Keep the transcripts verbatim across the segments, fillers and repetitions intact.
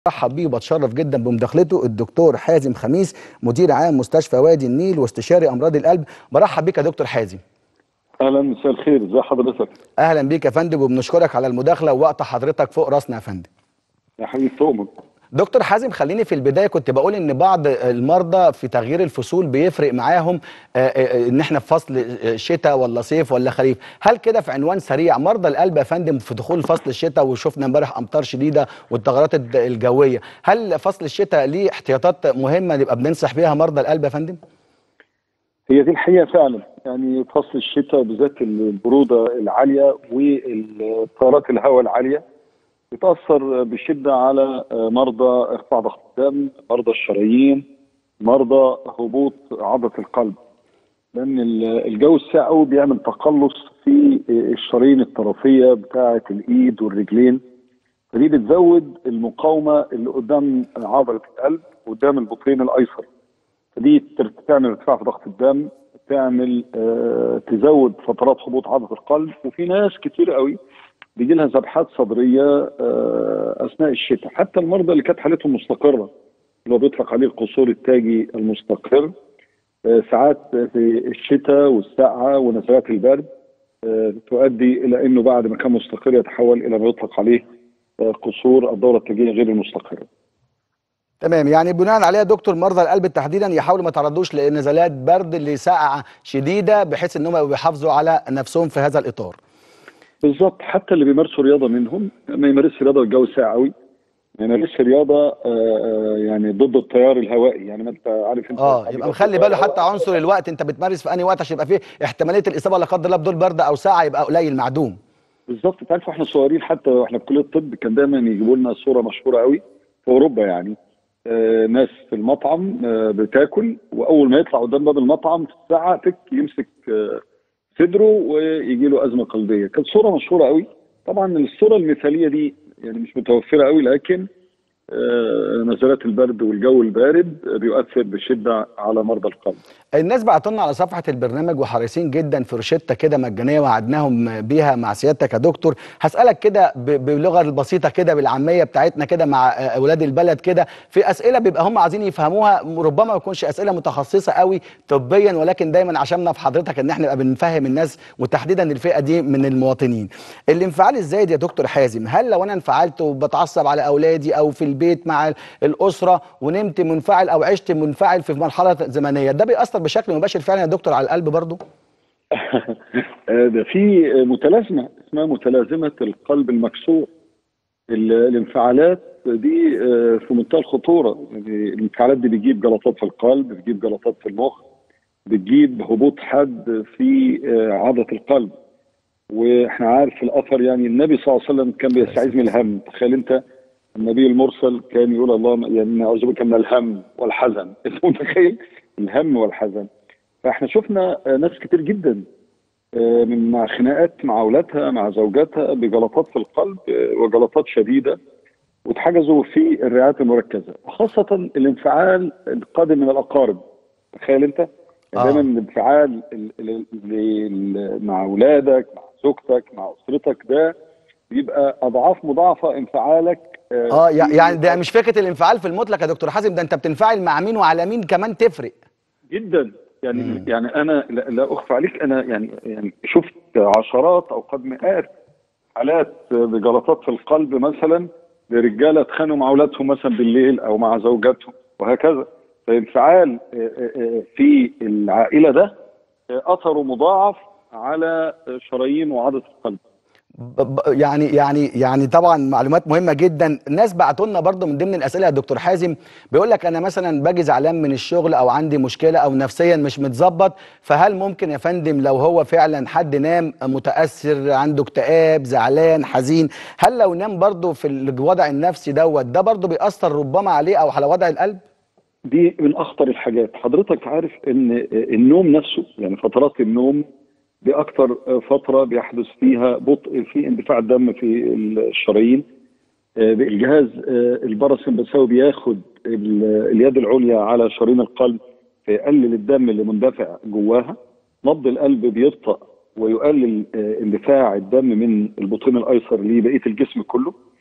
برحب بيه وبتشرف جدا بمداخلته الدكتور حازم خميس، مدير عام مستشفى وادي النيل واستشاري امراض القلب. برحب بيك يا دكتور حازم. اهلا، مساء الخير، ازي حضرتك؟ اهلا بيك يا فندم، وبنشكرك على المداخله ووقت حضرتك فوق راسنا يا فندم. يا حبيبي تؤمن. دكتور حازم، خليني في البدايه كنت بقول ان بعض المرضى في تغيير الفصول بيفرق معاهم آه، آه، ان احنا في فصل شتاء ولا صيف ولا خريف. هل كده في عنوان سريع مرضى القلب يا فندم في دخول فصل الشتاء، وشفنا امبارح امطار شديده والتغيرات الد- الجويه، هل فصل الشتاء ليه احتياطات مهمه نبقى بننصح بيها مرضى القلب يا فندم؟ هي دي الحقيقه فعلا، يعني فصل الشتاء بالذات البروده العاليه والتيارات الهواء العاليه بتاثر بشده على مرضى ارتفاع ضغط الدم، مرضى الشرايين، مرضى هبوط عضله القلب. لان الجو الساقع قوي بيعمل تقلص في الشرايين الطرفيه بتاعه الايد والرجلين، فدي بتزود المقاومه اللي قدام عضله القلب قدام البطين الايسر، فدي تعمل ارتفاع في ضغط الدم، تعمل آه تزود فترات هبوط عضله القلب. وفي ناس كتير قوي بيجي لها ذبحات صدريه آه اثناء الشتاء، حتى المرضى اللي كانت حالتهم مستقره اللي هو بيطلق عليه القصور التاجي المستقر، آه ساعات في الشتاء والسقعه ونزلات البرد آه تؤدي الى انه بعد ما كان مستقر يتحول الى ما يطلق عليه آه قصور الدوره التاجيه غير المستقره. تمام، يعني بناء عليها دكتور مرضى القلب تحديدا يحاولوا ما يتعرضوش لنزلات برد لسقعه شديده، بحيث ان هم بيحافظوا على نفسهم في هذا الاطار. بالظبط، حتى اللي بيمارسوا رياضه منهم ما يمارسش رياضه والجو ساقع قوي، ما يمارسش رياضه آه يعني ضد التيار الهوائي. يعني ما انت عارف انت اه، يبقى مخلي باله حتى عنصر الوقت، انت بتمارس في انهي وقت عشان يبقى فيه احتماليه الاصابه لا قدر الله بدور برد او ساعه يبقى قليل معدوم. بالظبط. تعرف احنا صغيرين حتى واحنا في كليه الطب كان دايما يجيبوا لنا صوره مشهوره قوي في اوروبا، يعني آه ناس في المطعم آه بتاكل، واول ما يطلع قدام باب المطعم في الساعه تك يمسك آه صدره ويجي له ازمه قلبيه. كانت صوره مشهوره قوي. طبعا الصوره المثاليه دي يعني مش متوفره قوي، لكن آه نزلات البرد والجو البارد بيؤثر بشده على مرضى القلب. الناس بعتوا لنا على صفحه البرنامج وحريصين جدا في روشته كده مجانيه وعدناهم بيها مع سيادتك يا دكتور. هسالك كده ب- باللغه البسيطه كده بالعاميه بتاعتنا كده مع آه، اولاد البلد كده، في اسئله بيبقى هم عايزين يفهموها، ربما ما يكونش اسئله متخصصه قوي طبيا، ولكن دايما عشاننا في حضرتك ان احنا نبقى بنفهم الناس وتحديدا الفئه دي من المواطنين. الانفعال الزايد يا دكتور حازم، هل لو انا انفعلت وبتعصب على اولادي او في البيت مع الاسره ونمت منفعل او عشت منفعل في مرحله زمنيه، ده بيأثر بشكل مباشر فعلا يا دكتور على القلب برضه؟ ده في متلازمه اسمها متلازمه القلب المكسور. ال- الانفعالات دي آه، في منتهى الخطوره. يعني الانفعالات دي بتجيب جلطات في القلب، بتجيب جلطات في المخ، بتجيب هبوط حاد في آه، عضله القلب. واحنا عارف الاثر، يعني النبي صلى الله عليه وسلم كان بيستعيذ من الهم. تخيل انت النبي المرسل كان يقول اللهم يعني اعوذ بك من الهم والحزن. انت متخيل الهم والحزن؟ فاحنا شفنا آه، ناس كتير جدا آه، من مع خناقات مع اولادها مع زوجاتها بجلطات في القلب آه، وجلطات شديده، واتحجزوا في الرعايات المركزه، وخاصه الانفعال القادم من الاقارب. تخيل انت، يعني دايما اه الانفعال ال- ال- ال- مع اولادك مع زوجتك مع اسرتك ده بيبقى اضعاف مضاعفه انفعالك آه، اه، يع- في يعني ده مش فكره الانفعال في المطلق يا دكتور حازم، ده انت بتنفعل مع مين وعلى مين كمان تفرق. جدا. يعني امم يعني انا لا لا اخفى عليك، انا يعني يعني شفت عشرات او قد مئات حالات بجلطات في القلب مثلا لرجاله اتخانقوا مع اولادهم مثلا بالليل او مع زوجاتهم وهكذا. فانفعال في العائله ده اثره مضاعف على شرايين وعضله القلب. ب- ب- يعني يعني يعني طبعا معلومات مهمه جدا. الناس بعتوا لنا برضه من ضمن الاسئله يا دكتور حازم، بيقول لك انا مثلا باجي زعلان من الشغل او عندي مشكله او نفسيا مش متظبط، فهل ممكن يا فندم لو هو فعلا حد نام متاثر عنده اكتئاب زعلان حزين، هل لو نام برضه في الوضع النفسي دوت ده برضه بيأثر ربما عليه او على وضع القلب؟ دي من اخطر الحاجات. حضرتك عارف ان النوم نفسه، يعني فترات النوم دي اكتر فتره بيحدث فيها بطء في اندفاع الدم في الشرايين. الجهاز الباراسمبثاوي بياخد اليد العليا على شرايين القلب فيقلل الدم اللي مندفع جواها. نبض القلب بيبطأ ويقلل اندفاع الدم من البطين الايسر لبقيه الجسم كله.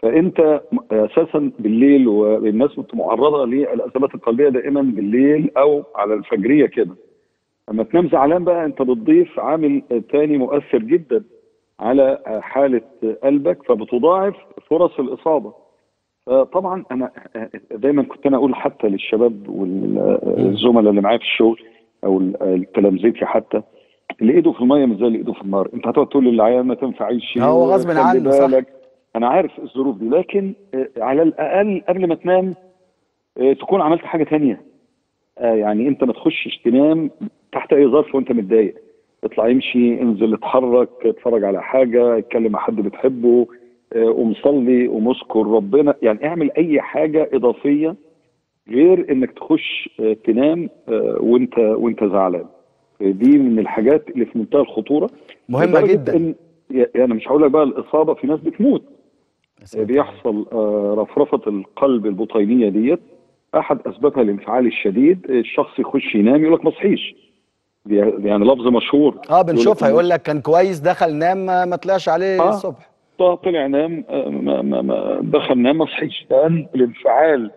فانت اساسا بالليل، والناس معرضه للازمات القلبيه دائما بالليل او على الفجريه كده. اما تنام زعلان بقى انت بتضيف عامل تاني مؤثر جدا على حاله قلبك، فبتضاعف فرص الاصابه. فطبعا انا دايما كنت انا اقول حتى للشباب والزملاء اللي معايا في الشغل او تلامذتي حتى، اللي ايده في الميه مش زي اللي ايده في النار. انت هتقعد تقول للعيال ما تنفعيش، هو غصب عنه صح. انا عارف الظروف دي، لكن على الاقل قبل ما تنام تكون عملت حاجه ثانيه. يعني انت ما تخشش تنام تحت اي ظرف وانت متضايق. اطلع امشي، انزل اتحرك، اتفرج على حاجه، اتكلم مع حد بتحبه، قوم صلي، قوم اذكر ربنا، يعني اعمل اي حاجه اضافيه غير انك تخش تنام وانت وانت زعلان. دي من الحاجات اللي في منتهى الخطوره، مهمه جدا. إن يعني مش هقول لك بقى الاصابه، في ناس بتموت، بيحصل رفرفه القلب البطينيه ديت، احد اسبابها الانفعال الشديد. الشخص يخش ينام يقول لك ما صحيش، يعني لفظ مشهور. اه بنشوفها، يقول لك كان كويس دخل نام ما طلعش عليه آه الصبح. طلع نام ما ما ما دخل نام ما صحيش، لان الانفعال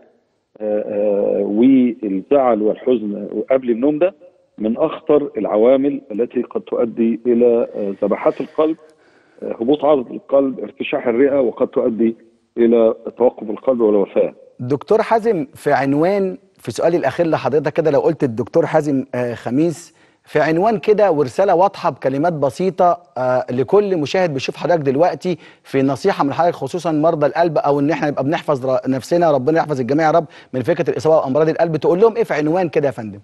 والزعل والحزن قبل النوم ده من اخطر العوامل التي قد تؤدي الى ذبحات القلب، هبوط عضله القلب، ارتشاح الرئه، وقد تؤدي الى توقف القلب والوفاه. دكتور حازم، في عنوان في سؤالي الاخير لحضرتك كده، لو قلت الدكتور حازم خميس في عنوان كده ورساله واضحه بكلمات بسيطه آه لكل مشاهد بيشوف حضرتك دلوقتي، في نصيحه من حضرتك خصوصا مرضى القلب، او ان احنا نبقى بنحفظ نفسنا، ربنا يحفظ الجميع يا رب من فكره الاصابه بامراض القلب، تقول لهم ايه في عنوان كده يا فندم؟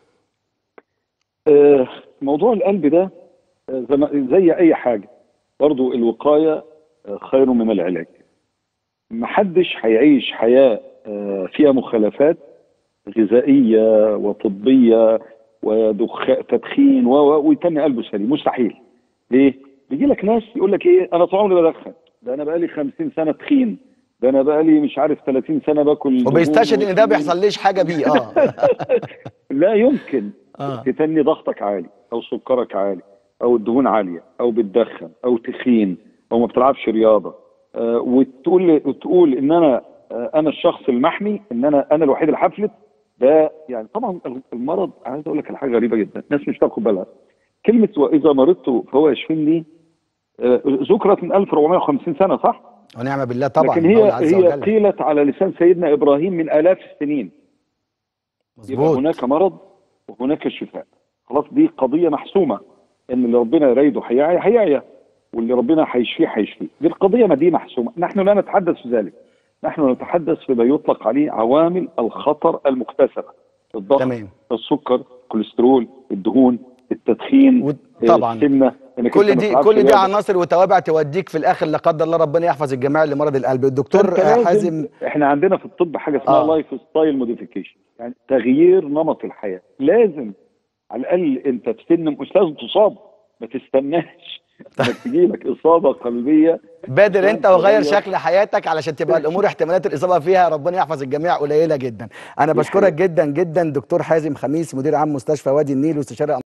آه موضوع القلب ده زي اي حاجه، برضو الوقايه خير من العلاج. محدش هيعيش حياه آه فيها مخالفات غذائيه وطبيه وتدخين ويتني قلبه سليم، مستحيل. ليه؟ بيجي لك ناس يقول لك ايه، انا طول عمري بدخن، ده انا بقالي خمسين سنه تخين، ده انا بقالي مش عارف ثلاثين سنه باكل، وبيستشهد ان ده بيحصل ليش حاجه بيه. اه لا يمكن آه. تتني ضغطك عالي او سكرك عالي او الدهون عاليه او بتدخن او تخين او ما بتلعبش رياضه، آه وتقول وتقول ان انا آه انا الشخص المحمي، ان انا انا الوحيد اللي حفلت. ده يعني طبعا المرض، عايز اقول لك الحاجه غريبه جدا، الناس مش تاخد بالها. كلمه واذا مرضت فهو يشفيني آه ذكرت من ألف وأربعمائة وخمسين سنه، صح؟ ونعم بالله طبعا. لكن هي هي قيلت على لسان سيدنا ابراهيم من الاف السنين. يبقى هناك مرض وهناك شفاء، خلاص دي قضيه محسومه، ان اللي ربنا يريده هيعيا هيعيا، واللي ربنا هيشفيه هيشفيه، دي القضيه ما دي محسومه. نحن لا نتحدث في ذلك، نحن نتحدث فيما يطلق عليه عوامل الخطر المكتسبه، الضغط، تمام، السكر، الكوليسترول، الدهون، التدخين، و... طبعا السمنه، كل دي كل دي عناصر وتوابع توديك في الاخر لا قدر الله، ربنا يحفظ الجميع لمرض القلب. الدكتور حازم، احنا عندنا في الطب حاجه اسمها آه. لايف ستايل موديفيكيشن، يعني تغيير نمط الحياه. لازم على الاقل انت في سن، مش لازم تصاب، ما تستناش انك تجي لك اصابه قلبيه، بادر انت وغير شكل حياتك علشان تبقى الامور احتمالات الاصابه فيها ربنا يحفظ الجميع قليله جدا. انا بشكرك جدا جدا دكتور حازم خميس، مدير عام مستشفى وادي النيل واستشاري